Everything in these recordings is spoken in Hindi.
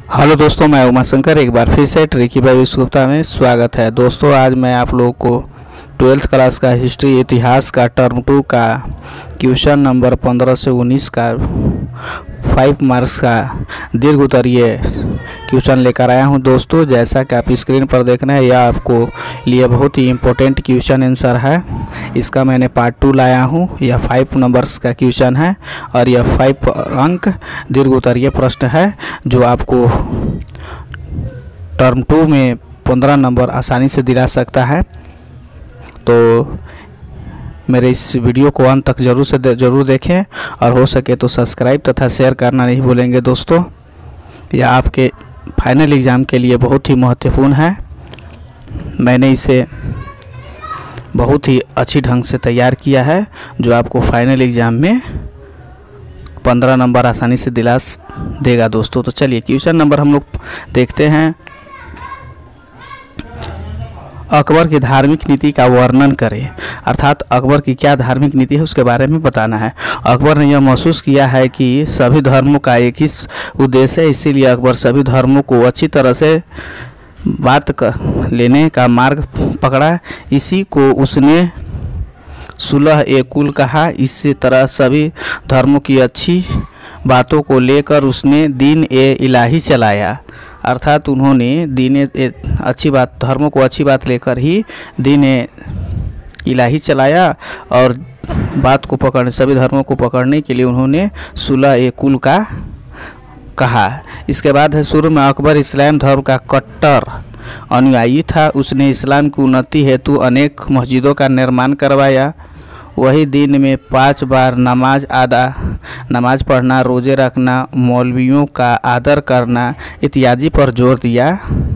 हेलो दोस्तों, मैं उमा शंकर एक बार फिर से ट्रिकी बाय विश्वगुप्ता में स्वागत है। दोस्तों आज मैं आप लोगों को 12th क्लास का हिस्ट्री इतिहास का टर्म 2 का क्वेश्चन नंबर 15 से 19 का 5 मार्क्स का दीर्घ उत्तरीय क्वेश्चन लेकर आया हूं। दोस्तों जैसा कि आप स्क्रीन पर देख रहे हैं, यह आपको लिए बहुत ही इम्पोर्टेंट क्वेश्चन आंसर है। इसका मैंने पार्ट 2 लाया हूं। यह 5 नंबर्स का क्वेश्चन है और यह 5 अंक दीर्घ उत्तरीय प्रश्न है जो आपको टर्म 2 में 15 नंबर आसानी से दिला सकता है। तो मेरे इस वीडियो को अंत तक ज़रूर देखें और हो सके तो सब्सक्राइब तथा शेयर करना नहीं भूलेंगे। दोस्तों यह आपके फाइनल एग्ज़ाम के लिए बहुत ही महत्वपूर्ण है। मैंने इसे बहुत ही अच्छी ढंग से तैयार किया है जो आपको फाइनल एग्ज़ाम में 15 नंबर आसानी से दिला देगा। दोस्तों तो चलिए क्वेश्चन नंबर हम लोग देखते हैं। अकबर की धार्मिक नीति का वर्णन करें, अर्थात अकबर की क्या धार्मिक नीति है उसके बारे में बताना है। अकबर ने यह महसूस किया है कि सभी धर्मों का एक ही उद्देश्य है, इसीलिए अकबर सभी धर्मों को अच्छी तरह से लेने का मार्ग पकड़ा। इसी को उसने सुलह ए कुल कहा। इसी तरह सभी धर्मों की अच्छी बातों को लेकर उसने दीन ए इलाही चलाया, अर्थात उन्होंने दीन अच्छी बात धर्मों को अच्छी बात लेकर ही दीन ए इलाही चलाया और बात को पकड़ने सभी धर्मों को पकड़ने के लिए उन्होंने सुलह ए कुल का कहा। इसके बाद है शुरू में अकबर इस्लाम धर्म का कट्टर अनुयायी था। उसने इस्लाम की उन्नति हेतु अनेक मस्जिदों का निर्माण करवाया। वही दिन में 5 बार नमाज पढ़ना, रोज़े रखना, मौलवियों का आदर करना इत्यादि पर जोर दिया।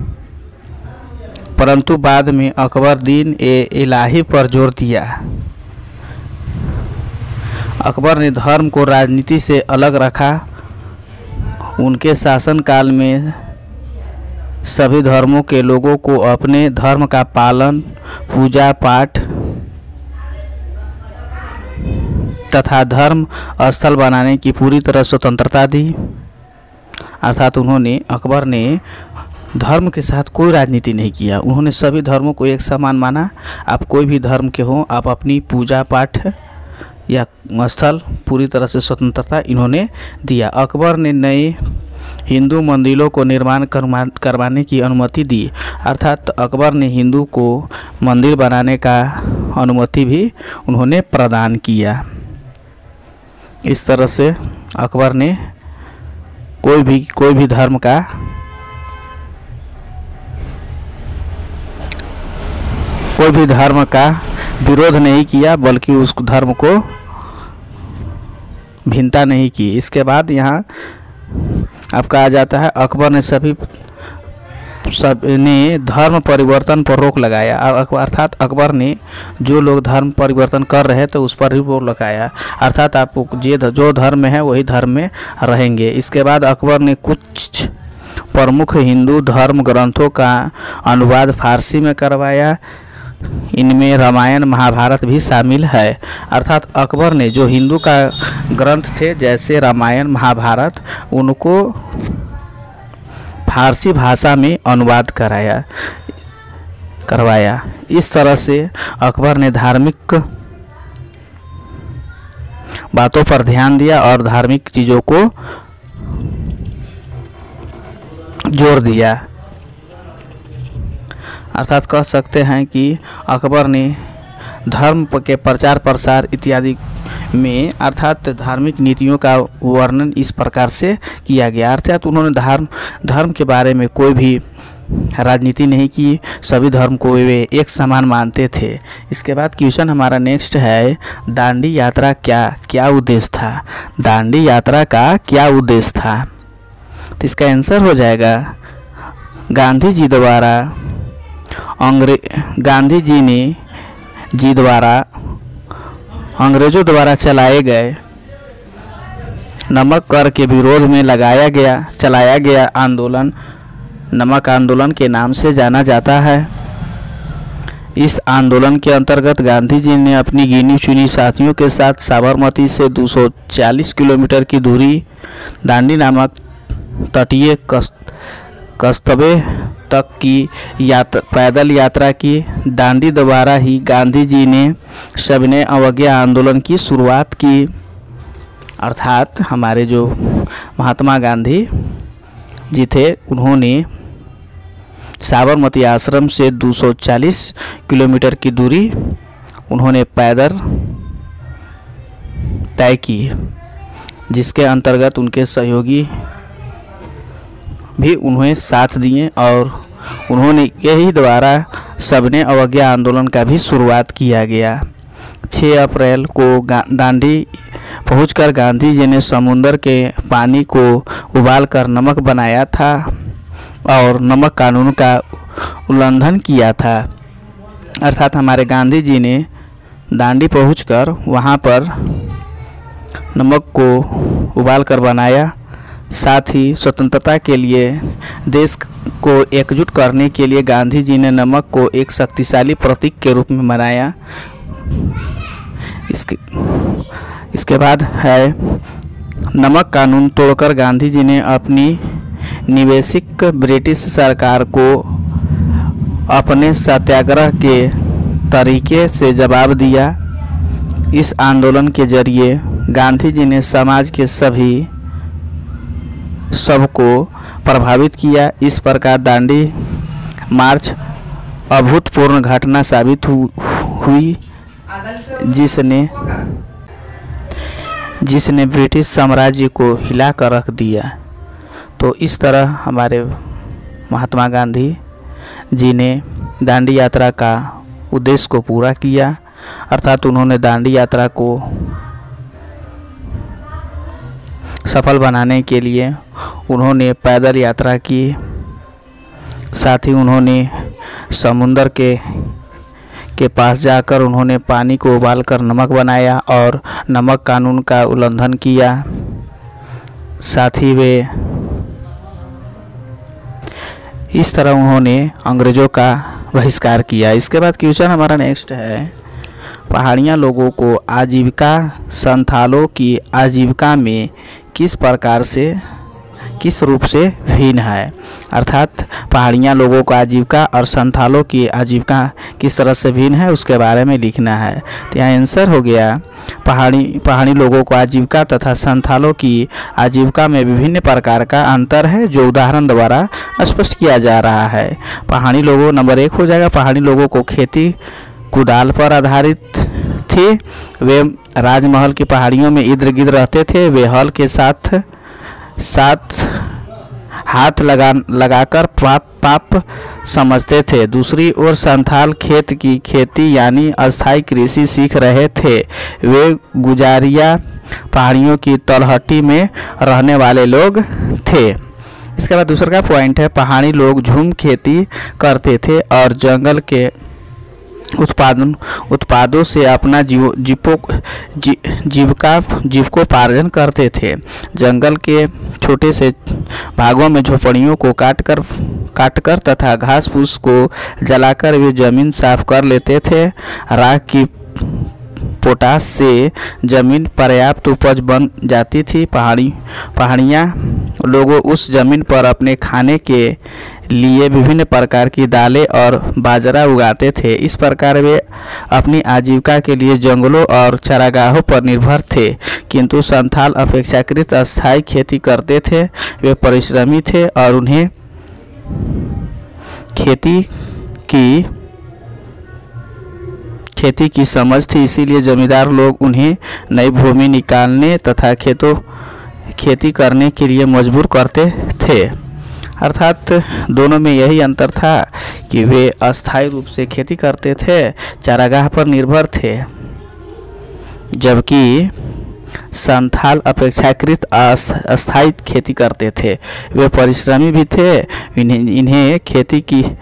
परंतु बाद में अकबर दीन ए इलाही पर जोर दिया। अकबर ने धर्म को राजनीति से अलग रखा। उनके शासनकाल में सभी धर्मों के लोगों को अपने धर्म का पालन, पूजा पाठ तथा धर्म स्थल बनाने की पूरी तरह स्वतंत्रता दी। अर्थात अकबर ने धर्म के साथ कोई राजनीति नहीं किया। उन्होंने सभी धर्मों को एक समान माना। आप कोई भी धर्म के हो, आप अपनी पूजा पाठ या स्थल पूरी तरह से स्वतंत्रता इन्होंने दिया। अकबर ने नए हिंदू मंदिरों को निर्माण करवाने की अनुमति दी, अर्थात अकबर ने हिंदू को मंदिर बनाने का अनुमति भी उन्होंने प्रदान किया। इस तरह से अकबर ने कोई भी धर्म का विरोध नहीं किया, बल्कि उस धर्म को भिन्नता नहीं की। इसके बाद यहाँ आपका आ जाता है अकबर ने सबने धर्म परिवर्तन पर रोक लगाया, अर्थात अकबर ने जो लोग धर्म परिवर्तन कर रहे थे उस पर ही रोक लगाया, अर्थात आप जो धर्म में है वही धर्म में रहेंगे। इसके बाद अकबर ने कुछ प्रमुख हिंदू धर्म ग्रंथों का अनुवाद फारसी में करवाया। इनमें रामायण महाभारत भी शामिल है, अर्थात अकबर ने जो हिंदू का ग्रंथ थे जैसे रामायण महाभारत उनको फारसी भाषा में अनुवाद करवाया। इस तरह से अकबर ने धार्मिक बातों पर ध्यान दिया और धार्मिक चीज़ों को जोर दिया। अर्थात कह सकते हैं कि अकबर ने धर्म के प्रचार प्रसार इत्यादि में अर्थात धार्मिक नीतियों का वर्णन इस प्रकार से किया गया। अर्थात उन्होंने धर्म के बारे में कोई भी राजनीति नहीं की, सभी धर्म को वे एक समान मानते थे। इसके बाद क्वेश्चन हमारा नेक्स्ट है, दांडी यात्रा क्या उद्देश्य था। दांडी यात्रा का क्या उद्देश्य था, तो इसका आंसर हो जाएगा गांधी जी द्वारा अंग्रेजों द्वारा चलाए गए नमक कर के विरोध में चलाया गया आंदोलन नमक आंदोलन के नाम से जाना जाता है। इस आंदोलन के अंतर्गत गांधी जी ने अपनी गिनी चुनी साथियों के साथ साबरमती से 240 किलोमीटर की दूरी दांडी नामक तटीय कस्बे तक की पैदल यात्रा की। दांडी द्वारा ही गांधी जी ने सविनय अवज्ञा आंदोलन की शुरुआत की। अर्थात हमारे जो महात्मा गांधी जी थे, उन्होंने साबरमती आश्रम से 240 किलोमीटर की दूरी उन्होंने पैदल तय की, जिसके अंतर्गत उनके सहयोगी भी उन्हें साथ दिए और उन्होंने यही द्वारा सविनय अवज्ञा आंदोलन का भी शुरुआत किया गया। 6 अप्रैल को दांडी पहुंचकर गांधी जी ने समुद्र के पानी को उबालकर नमक बनाया था और नमक कानून का उल्लंघन किया था। अर्थात हमारे गांधी जी ने दांडी पहुंचकर वहां पर नमक को उबालकर बनाया। साथ ही स्वतंत्रता के लिए देश को एकजुट करने के लिए गांधी जी ने नमक को एक शक्तिशाली प्रतीक के रूप में मनाया। इसके बाद है नमक कानून तोड़कर गांधी जी ने अपनी निवेशिक ब्रिटिश सरकार को अपने सत्याग्रह के तरीके से जवाब दिया। इस आंदोलन के जरिए गांधी जी ने समाज के सबको प्रभावित किया। इस प्रकार दांडी मार्च अभूतपूर्व घटना साबित हुई जिसने ब्रिटिश साम्राज्य को हिला कर रख दिया। तो इस तरह हमारे महात्मा गांधी जी ने दांडी यात्रा का उद्देश्य को पूरा किया। अर्थात उन्होंने दांडी यात्रा को सफल बनाने के लिए उन्होंने पैदल यात्रा की। साथ ही उन्होंने समुंदर के पास जाकर उन्होंने पानी को उबालकर नमक बनाया और नमक कानून का उल्लंघन किया। साथ ही वे इस तरह उन्होंने अंग्रेज़ों का बहिष्कार किया। इसके बाद क्वेश्चन हमारा नेक्स्ट है, पहाड़ियाँ लोगों को आजीविका संथालों की आजीविका में किस रूप से भिन्न है। अर्थात पहाड़ियाँ लोगों का आजीविका और संथालों की आजीविका किस तरह से भिन्न है, उसके बारे में लिखना है। तो यहाँ आंसर हो गया, पहाड़ी लोगों को आजीविका तथा संथालों की आजीविका में विभिन्न प्रकार का अंतर है, जो उदाहरण द्वारा स्पष्ट किया जा रहा है। पहाड़ी लोगों नंबर 1 हो जाएगा, पहाड़ी लोगों को खेती कुदाल पर आधारित थे। वे राजमहल की पहाड़ियों में इर्द गिर्द रहते थे। वे हल के साथ हाथ लगाकर पाप समझते थे। दूसरी ओर संथाल खेत की खेती यानी अस्थायी कृषि सीख रहे थे। वे गुजारिया पहाड़ियों की तलहटी में रहने वाले लोग थे। इसके बाद दूसरा का पॉइंट है, पहाड़ी लोग झूम खेती करते थे और जंगल के उत्पादों से अपना जीविकोपार्जन करते थे। जंगल के छोटे से भागों में झोपड़ियों को काटकर तथा घास फूस को जलाकर वे जमीन साफ कर लेते थे। राख की पोटास से जमीन पर्याप्त उपज बन जाती थी। पहाड़ियाँ लोगों उस जमीन पर अपने खाने के लिए विभिन्न प्रकार की दालें और बाजरा उगाते थे। इस प्रकार वे अपनी आजीविका के लिए जंगलों और चारागाहों पर निर्भर थे। किंतु संथाल अपेक्षाकृत अस्थायी खेती करते थे। वे परिश्रमी थे और उन्हें खेती की समझ थी, इसीलिए जमींदार लोग उन्हें नई भूमि निकालने तथा खेती करने के लिए मजबूर करते थे। अर्थात दोनों में यही अंतर था कि वे अस्थायी रूप से खेती करते थे, चारागाह पर निर्भर थे, जबकि संथाल अपेक्षाकृत अस्थायी खेती करते थे। वे परिश्रमी भी थे। इन्हें खेती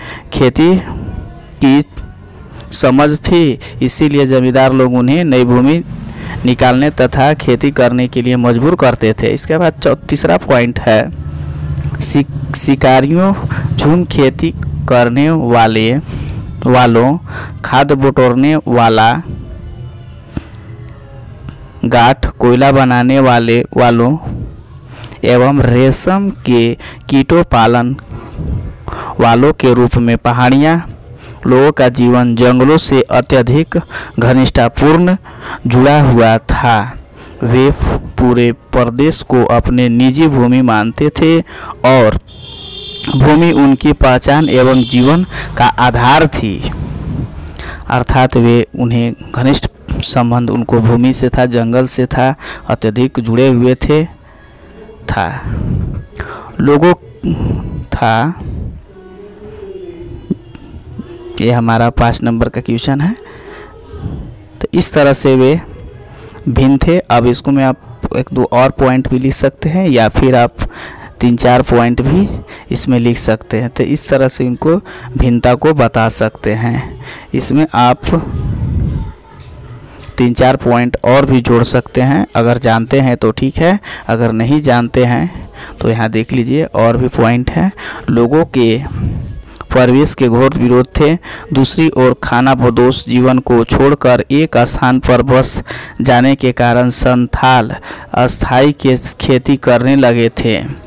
की समझ थी, इसीलिए जमींदार लोग उन्हें नई भूमि निकालने तथा खेती करने के लिए मजबूर करते थे। इसके बाद तीसरा पॉइंट है, शिकारियों झूम खेती करने वालों खाद बटोरने वाला गाठ कोयला बनाने वालों एवं रेशम के कीटों पालन वालों के रूप में पहाड़ियाँ लोगों का जीवन जंगलों से अत्यधिक घनिष्ठतापूर्ण जुड़ा हुआ था। वे पूरे प्रदेश को अपने निजी भूमि मानते थे और भूमि उनकी पहचान एवं जीवन का आधार थी। अर्थात वे उन्हें घनिष्ठ संबंध उनको भूमि से था, जंगल से था, अत्यधिक जुड़े हुए थे लोगों था। ये हमारा 5 नंबर का क्वेश्चन है। तो इस तरह से वे भिन्न थे। अब इसको मैं आप 1-2 और पॉइंट भी लिख सकते हैं या फिर आप 3-4 पॉइंट भी इसमें लिख सकते हैं। तो इस तरह से इनको भिन्नता को बता सकते हैं। इसमें आप 3-4 पॉइंट और भी जोड़ सकते हैं, अगर जानते हैं तो ठीक है, अगर नहीं जानते हैं तो यहाँ देख लीजिए और भी पॉइंट है। लोगों के परिवेश के घोर विरोध थे। दूसरी ओर खानाबदोश जीवन को छोड़कर एक स्थान पर बस जाने के कारण संथाल अस्थायी खेती करने लगे थे।